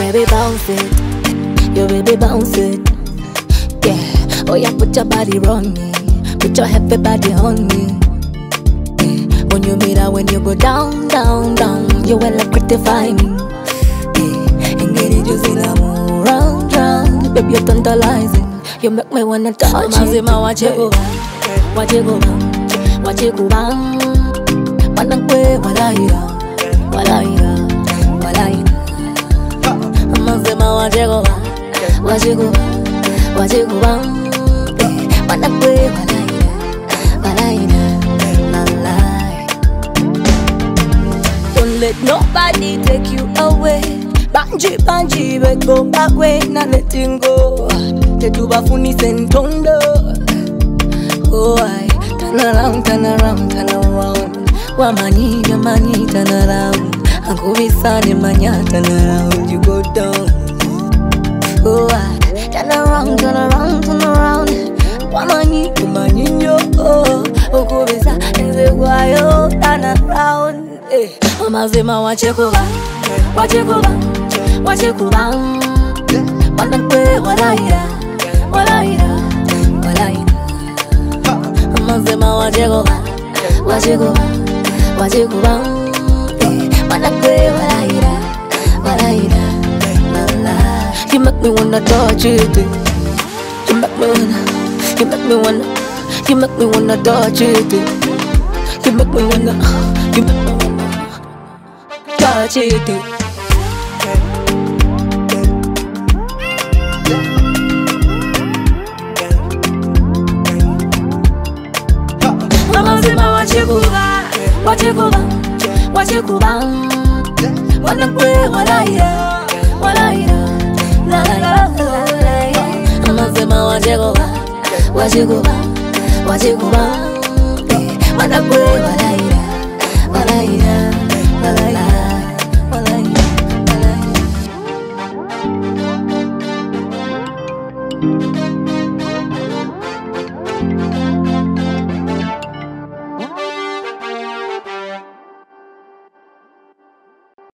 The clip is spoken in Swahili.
baby bounce it, your baby bounce it. Yeah, oh yeah, put your body on me, put your heavy body on me. Yeah. Onyumira when you go down, down, down, you elecritify me. Yeah. Engeli gyozina round, round, baby you're tantalizing, you make me wanna touch it. Amazima Wakikuba, Wakikuba, manakwe Walayira, Walayira, Walayira. Amazima Wakikuba, Wakikuba, manakwe Walayira, Walayira, Walahi. Don't let nobody take you away. Banji, Banji, begomba na letting go. Tetubafunis'entondo. Oh, I turn around, turn around, turn around. Gw'amanyi, byomanyi, turn around. Ankubisa, nemanya, turn around. You go down. Oh, I turn around, turn around, turn around. Gw'amanyi, byomanyi, yo. Okubisa, nzigwaayo, turn around. Amazima Wakikuba, Wakikuba, Wakikuba. Manakwe Walayira, Walayira, Walayira. Amazima Wakikuba, Wakikuba, Wakikuba. Manakwe Walayira, Walayira, Walahi. You make me wanna touch it. You make me wanna, you make me wanna, you make me wanna touch it. You make me wanna, you make me wanna touch it. Amazima Wakikuba, Wakikuba, Wakikuba. Manakwe Walayira, Walayira, Walayira. Amazima Wakikuba, Wakikuba, Wakikuba. Manakwe Walayira, Walayira, Walayira, Walayira, Walayira.